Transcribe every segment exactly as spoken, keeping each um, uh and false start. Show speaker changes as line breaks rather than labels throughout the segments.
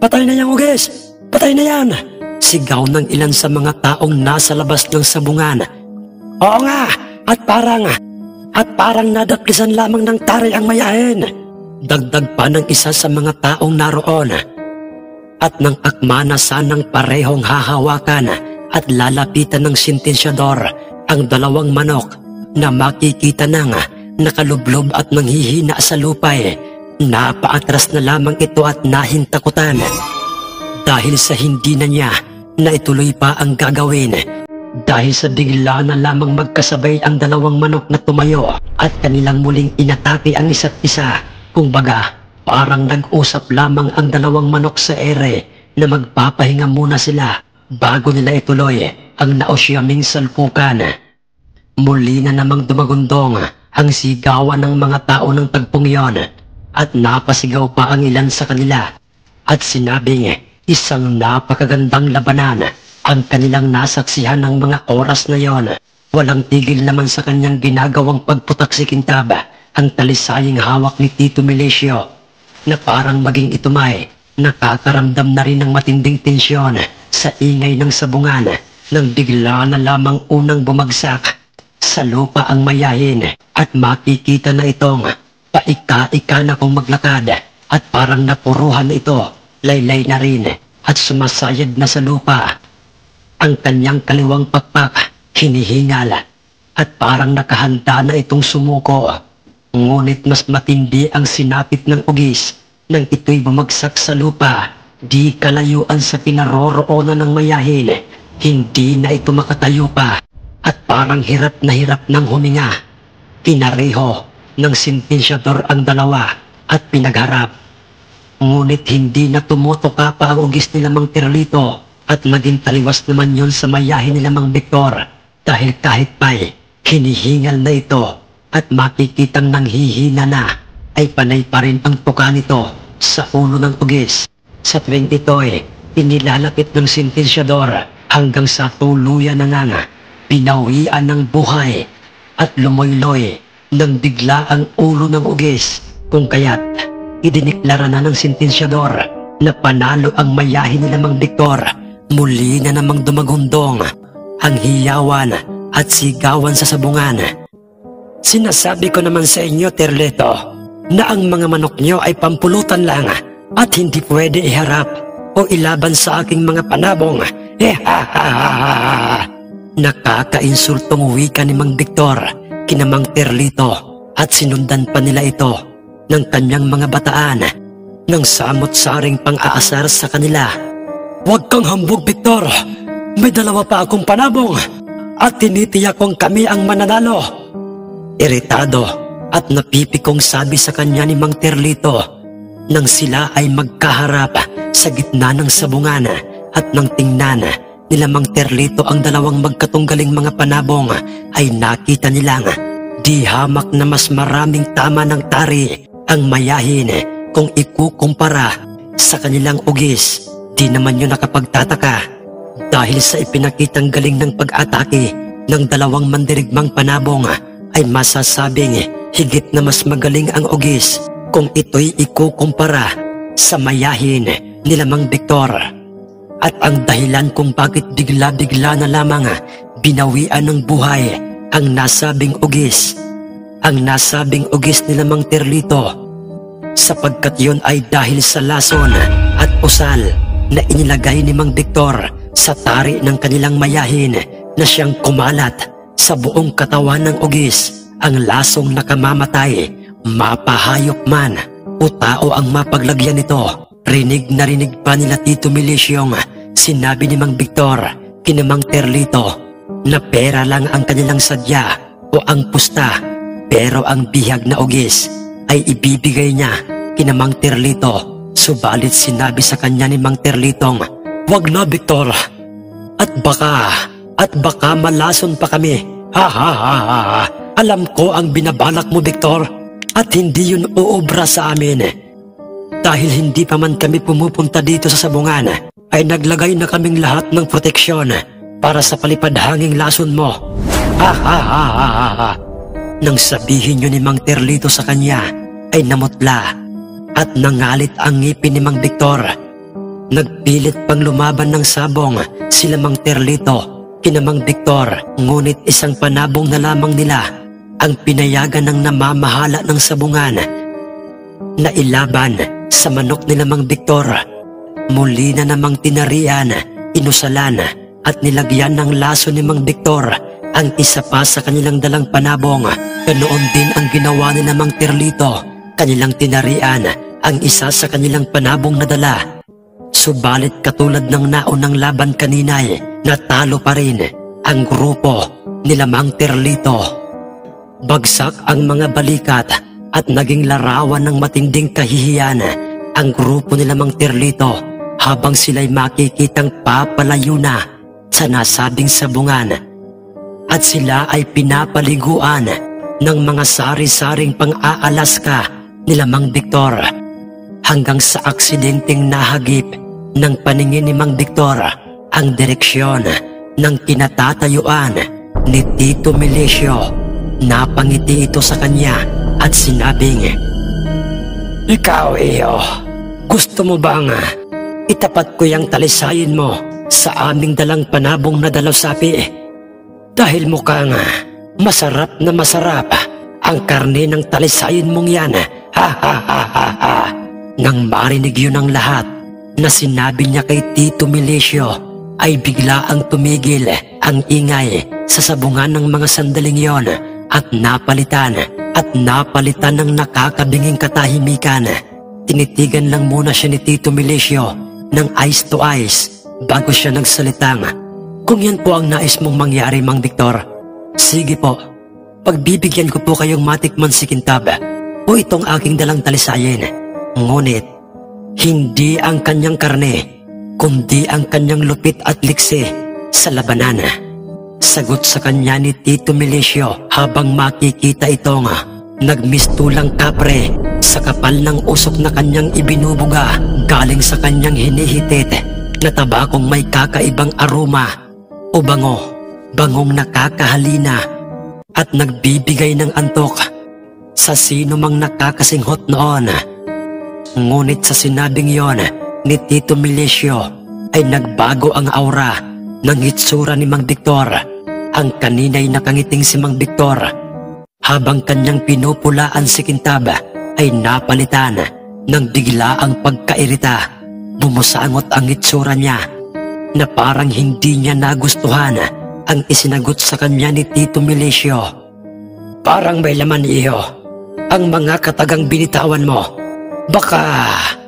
Patay na yan, Ugis! Patay na yan! Sigaw ng ilan sa mga taong nasa labas ng sabungan. Oo nga! At parang, at parang nadaplisan lamang ng tari ang mayahin. Dagdag pa ng isa sa mga taong naroon. At nang akma na sanang parehong hahawakan at lalapitan ng sentensyador ang dalawang manok na makikita nang nakalublob at nanghihina sa lupay, napaatras na lamang ito at nahintakutan. Dahil sa hindi na niya na ituloy pa ang gagawin. Dahil sa bigla na lamang magkasabay ang dalawang manok na tumayo at kanilang muling inatake ang isa't isa. Kumbaga, parang nag-usap lamang ang dalawang manok sa ere na magpapahinga muna sila bago nila ituloy ang nausyaming salpukan. Muli na namang dumagundong ang sigawan ng mga tao ng tagpong iyon at napasigaw pa ang ilan sa kanila at sinabing isang napakagandang labanan ang kanilang nasaksihan ng mga oras na yon. Walang tigil naman sa kanyang ginagawang pagputak si Quintaba ang talisaying hawak ni Tito Melesio na parang maging itumay, nakakaramdam na rin ng matinding tensyon sa ingay ng sabungan nang bigla na lamang unang bumagsak sa lupa ang mayahin at makikita na itong paika-ika na kong maglakad at parang napuruhan na ito, laylay na rin at sumasayad na sa lupa. Ang kanyang kaliwang pakpak hinihingal at parang nakahanda na itong sumuko. Ngunit mas matindi ang sinapit ng ugis nang ito'y bumagsak sa lupa. Di kalayuan sa pinaroroonan ng mayahin. Hindi na ito makatayo pa at parang hirap na hirap ng huminga. Pinareho ng sentensyador ang dalawa at pinagharap. Ngunit hindi na tumutuka pa ang ugis ni Mang Terlito at maging taliwas naman yon sa mayahin ni Mang Victor dahil kahit pa'y hinihingal na ito at makikitang nanghihina na ay panay pa rin ang tuka nito sa ulo ng ugis. Sa tuwing ito'y inilalapit ng sentensyador hanggang sa tuluyan na nga pinawian ng buhay at lumoy-loy nang bigla ang ulo ng ugis, kung kaya't idiniklara na ng sentensyador na panalo ang mayahin ni Mang Victor. Muli na namang dumagundong ang hiyawan at sigawan sa sabungan. Sinasabi ko naman sa inyo, Terlito, na ang mga manok nyo ay pampulutan lang at hindi pwede iharap o ilaban sa aking mga panabong. Eh, ha, ha, ha, ha. Nakakainsultong wika ni Mang Victor kina Mang Terlito at sinundan pa nila ito ng kanyang mga bataan ng samot-saring pang-aasar sa kanila. Huwag kang hambog, Victor. May dalawa pa akong panabong at tinitiyak kong kami ang mananalo. Iritado at napipikong sabi sa kanya ni Mang Terlito nang sila ay magkaharap sa gitna ng sabungan at nang tingnan nila Mang Terlito ang dalawang magkatunggaling mga panabong ay nakita nilang di hamak na mas maraming tama ng tari ang mayahin kung ikukumpara sa kanilang ugis. Di naman yun nakapagtataka dahil sa ipinakitang galing ng pag-atake ng dalawang mandirigmang panabong ay masasabing higit na mas magaling ang ugis kung ito'y ikukumpara sa mayahin nila Mang Victor. At ang dahilan kung bakit bigla-bigla na lamang binawian ng buhay ang nasabing ugis, ang nasabing ugis nila Mang Terlito, sapagkat yun ay dahil sa lason at usal na inilagay ni Mang Victor sa tari ng kanilang mayahin na siyang kumalat sa buong katawan ng ugis. Ang lasong nakamamatay, mapahayop man o tao ang mapaglagyan nito. Rinig na rinig pa nila Tito Melesyong sinabi ni Mang Victor kina Mang Terlito na pera lang ang kanilang sadya o ang pusta, pero ang bihag na ugis ay ibibigay niya kina Mang Terlito. Subalit sinabi sa kanya ni Mang Terlitong, "Wag na, Victor, at baka, at baka malason pa kami. Ha ha ha ha ha. Alam ko ang binabalak mo, Victor, at hindi yun uobra sa amin. Dahil hindi pa man kami pumupunta dito sa sabungan, ay naglagay na kaming lahat ng proteksyon para sa palipadhanging lason mo. Ha ha ha ha ha ha." Nang sabihin yun ni Mang Terlito sa kanya, ay namutla at nangalit ang ngipin ni Mang Victor. Nagpilit pang lumaban ng sabong sila Mang Terlito, kina Mang Victor, ngunit isang panabong na lamang nila ang pinayagan ng namamahala ng sabungan na ilaban sa manok nila Mang Victor. Muli na namang tinarian, inusalan at nilagyan ng laso ni Mang Victor ang isa pa sa kanilang dalang panabong. Ganoon din ang ginawa ni Mang Terlito, kanilang tinarian ang isa sa kanilang panabong na dala. Subalit katulad ng naunang laban kaninay, natalo pa rin ang grupo nila Mang Terlito. Bagsak ang mga balikat at naging larawan ng matinding kahihiyan ang grupo nila Mang Terlito habang sila'y makikitang papalayo na sa nasabing sabungan at sila ay pinapaliguan ng mga sari-saring pang-aalaska nila Mang Victor hanggang sa aksidenteng nahagip ng paningin ni Mang Victor ang direksyon ng kinatatayuan ni Tito Melesio. Napangiti ito sa kanya at sinabing, "Ikaw, iyo, gusto mo bang itapat ko yung talisayin mo sa aming dalang panabong na dalasapi? Dahil mukhang masarap na masarap ang karne ng talisayin mong yan." Ha ha ha ha ha. Nang marinig yun ang lahat na sinabi niya kay Tito Melesio, ay bigla ang tumigil ang ingay sa sabungan ng mga sandaling yon at napalitan at napalitan ng nakakabinging katahimikan. Tinitigan lang muna siya ni Tito Melesio ng eyes to eyes bago siya nagsalitang, "Kung yan po ang nais mong mangyari, Mang Victor, sige po, pagbibigyan ko po kayong matikman si Kintab o itong aking dalang talisayin. Ngunit hindi ang kanyang karne, kundi ang kanyang lupit at liksi sa labanan." Sagot sa kanya ni Tito Melesio habang makikita itong nagmistulang kapre sa kapal ng usok na kanyang ibinubuga galing sa kanyang hinihitit na tabakong may kakaibang aroma o bango, bangong nakakahalina at nagbibigay ng antok sa sino mang nakakasinghot noon. Ngunit sa sinabing yon ni Tito Melesio ay nagbago ang aura ng hitsura ni Mang Victor. Ang kanina'y nakangiting si Mang Victor habang kanyang pinupulaan si Kintab ay napalitan ng bigla ang pagkairita. Bumusangot ang hitsura niya na parang hindi niya nagustuhan ang isinagot sa kanya ni Tito Melesio. "Parang may laman, iyo, ang mga katagang binitawan mo. Baka,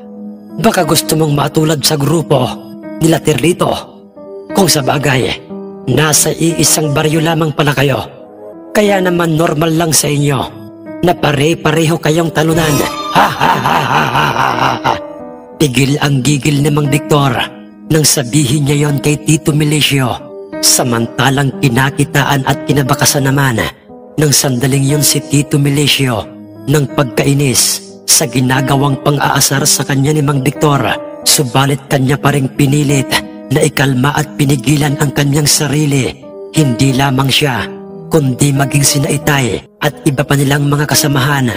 baka gusto mong matulad sa grupo nila Terlito. Kung sa bagay, nasa iisang baryo lamang pala kayo. Kaya naman normal lang sa inyo na pare-pareho kayong talunan. Ha ha ha ha ha ha ha." Tigil ang gigil ni Mang Victor nang sabihin niya yon kay Tito Melesio. Samantalang kinakitaan at kinabakasan naman ng sandaling yon si Tito Melesio ng pagkainis sa ginagawang pang-aasar sa kanya ni Mang Victor. Subalit kanya pa ring pinilit na ikalma at pinigilan ang kanyang sarili. Hindi lamang siya, kundi maging sina Itay at iba pa nilang mga kasamahan.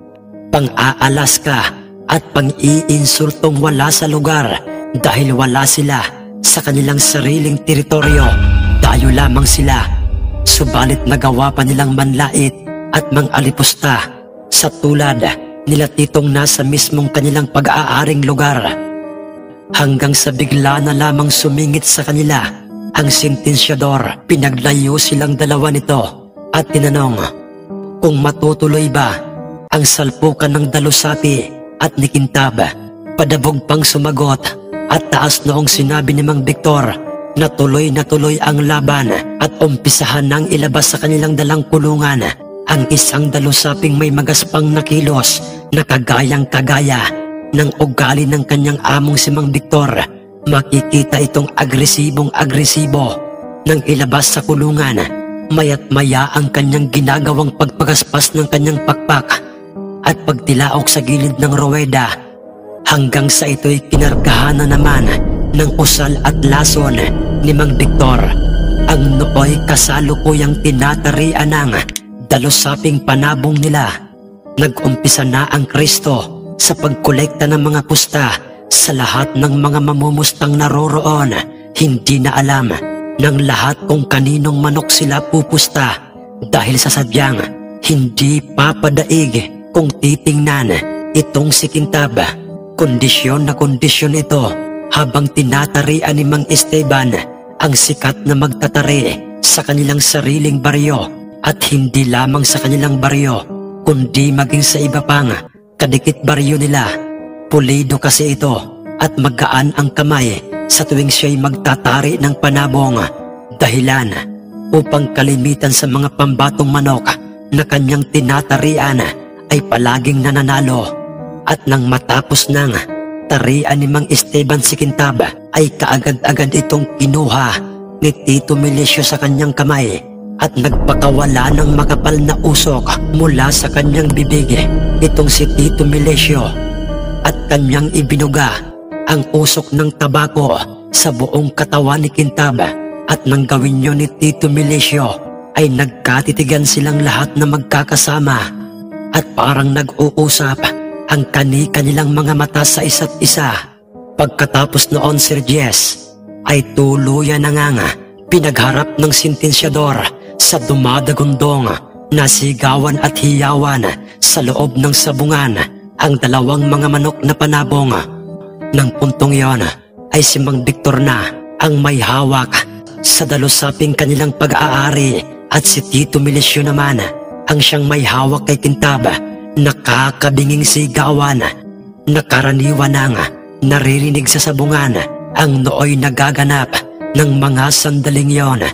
Pang-aalaska at pang-iinsultong wala sa lugar dahil wala sila sa kanilang sariling teritoryo. Dayo lamang sila. Subalit nagawa pa nilang manlait at mang-alipusta sa tulad nila Titong nasa mismong kanilang pag-aaring lugar. Hanggang sa bigla na lamang sumingit sa kanila ang sentensyador. Pinaglayo silang dalawa nito at tinanong kung matutuloy ba ang salpukan ng dalusapi at ni Kintab. Padabog pang sumagot at taas noong sinabi ni Mang Victor na tuloy na tuloy ang laban at umpisahan nang ilabas sa kanilang dalang kulungan ang isang dalusaping may magaspang na kilos na kagayang kagaya ng ugali ng kanyang among si Mang Victor. Makikita itong agresibong agresibo nang ilabas sa kulungan. Maya't maya ang kanyang ginagawang pagpagaspas ng kanyang pakpak at pagtilaok sa gilid ng ruweda hanggang sa ito'y kinargahan na naman ng usal at lason ni Mang Victor. Ang nooy kasalukuyang tinatarian ng dalusaping panabong nila. Nag-umpisa na ang Kristo sa pagkolekta ng mga pusta Sa lahat ng mga mamumustang naroroon, hindi na alam ng lahat kung kaninong manok sila pupusta dahil sa sadyang hindi papadaig kung titingnan itong si Kintab. Kondisyon na kondisyon ito habang tinatarian ni Mang Esteban ang sikat na magtatari sa kanilang sariling baryo at hindi lamang sa kanilang baryo kundi maging sa iba pang kadikit baryo nila. Pulido kasi ito at magaan ang kamay sa tuwing siya'y magtatari ng panabong, dahilan upang kalimitan sa mga pambatong manok na kanyang tinatarian ay palaging nananalo. At nang matapos nang tarian ni Mang Esteban si Kintab ay kaagad-agad itong kinuha ni Tito Melesio sa kanyang kamay at nagpakawala ng makapal na usok mula sa kanyang bibig itong si Tito Melesio at kanyang ibinuga ang usok ng tabako sa buong katawan ni Kintab. At nang gawin yun ni Tito Melesio ay nagkatitigan silang lahat na magkakasama at parang nag-uusap ang kani-kanilang mga mata sa isa't isa. Pagkatapos noon, Sir Jess, ay tuluyan na nga pinagharap ng sentensyador sa dumadagundong na sigawan at hiyawan sa loob ng sabungan ang dalawang mga manok na panabong. Nang puntong yon ay si Mang Victor na ang may hawak sa dalusaping kanilang pag-aari at si Tito Melesio naman ang siyang may hawak kay Kintab. Nakakabinging sigawan na karaniwan nang naririnig sa sabungan ang nooy nagaganap ng mga sandaling yon.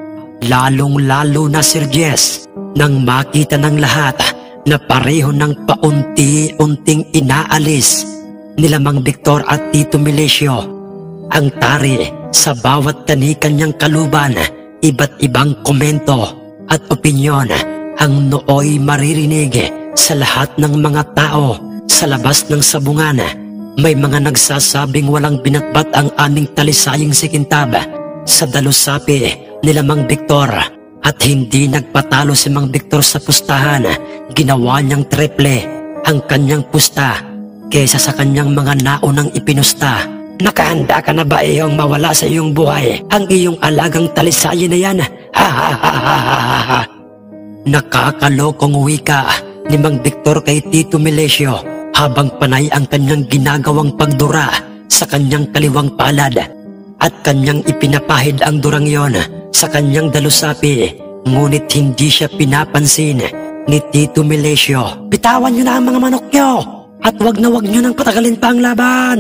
Lalong-lalo na, Sir Jess, nang makita ng lahat na pareho ng paunti-unting inaalis nila Mang Victor at Tito Melesio ang tari sa bawat kani-kanyang kaluban. Iba't ibang komento at opinyon ang nooy maririnig sa lahat ng mga tao sa labas ng sabungan. May mga nagsasabing walang binatbat ang aming talisayang si Kintab sa dalusapi nila Mang Victor at hindi nagpatalo si Mang Victor sa pustahan. Ginawa niyang triple ang kanyang pusta kaysa sa kanyang mga naunang ipinusta. Nakahanda ka na ba iyong mawala sa iyong buhay ang iyong alagang talisayin na yan? Ha ha ha ha ha ha. Nakakalokong wika ni Mang Victor kay Tito Melesio habang panay ang kanyang ginagawang pagdura sa kanyang kaliwang palad at kanyang ipinapahid ang durang yon sa kanyang dalusapi, ngunit hindi siya pinapansin ni Tito Melesio. Bitawan niyo na ang mga manok niyo at wag na wag niyo nang patagalin pa ang laban.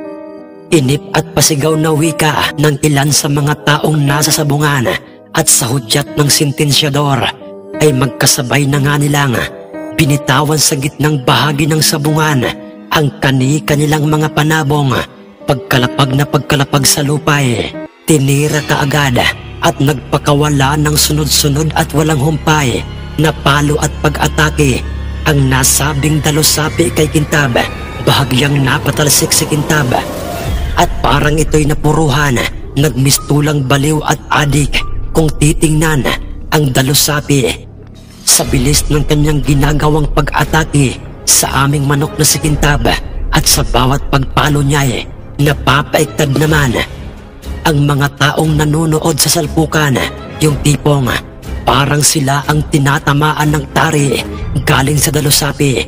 Inip at pasigaw na wika ng ilan sa mga taong nasa sabungan at sa hudyat ng sentensyador ay magkasabay na nga nilang binitawan sa gitnang bahagi ng sabungan ang kani-kanilang mga panabong. Pagkalapag na pagkalapag sa lupay, tinira kaagad at nagpakawala ng sunod-sunod at walang humpay na palo at pag-atake ang nasabing dalusapi kay Kintab. Bahagyang napatalsik si Kintab at parang ito'y napuruhan, nagmistulang baliw at adik kung titingnan ang dalusapi. Sa bilis ng kanyang ginagawang pag-atake sa aming manok na si Kintab at sa bawat pagpalo niya eh, napapaiktad naman ang mga taong nanonood sa salpukan, yung tipong parang sila ang tinatamaan ng tari galing sa dalusapi.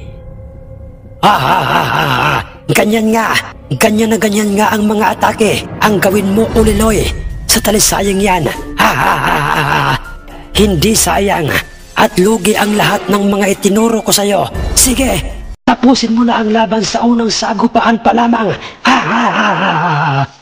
Ha ha ha ha ha, ganyan nga, ganyan na ganyan nga ang mga atake ang gawin mo, Uliloy, sa talisayang yan. Ha ha ha ha ha, hindi sayang at lugi ang lahat ng mga itinuro ko sa'yo. Sige, tapusin mo na ang laban sa unang sagupaan pa lamang. Ha ha ha ha ha.